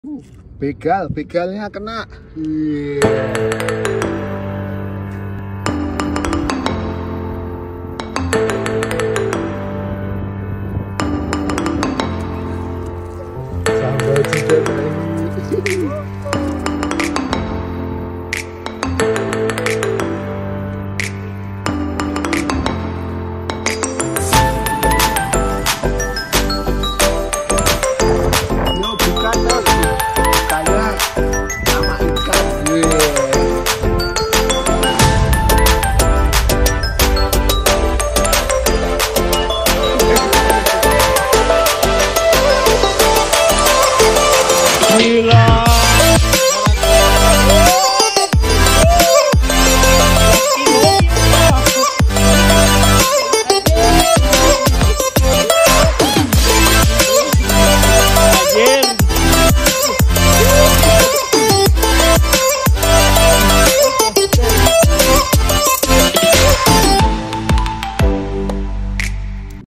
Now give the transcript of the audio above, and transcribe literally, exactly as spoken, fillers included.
Uh, begal, begalnya kena. Yeah. Sampai tidak lagi. Yo, bukan dong. Kayak sama ikan. Yeah. Gila.